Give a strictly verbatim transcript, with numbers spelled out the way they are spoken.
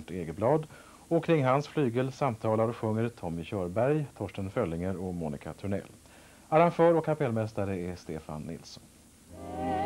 Bernt Egeblad, och kring hans flygel samtalar och sjunger Tommy Körberg, Torsten Föllinger och Monica Törnell. Arrangör och kapellmästare är Stefan Nilsson.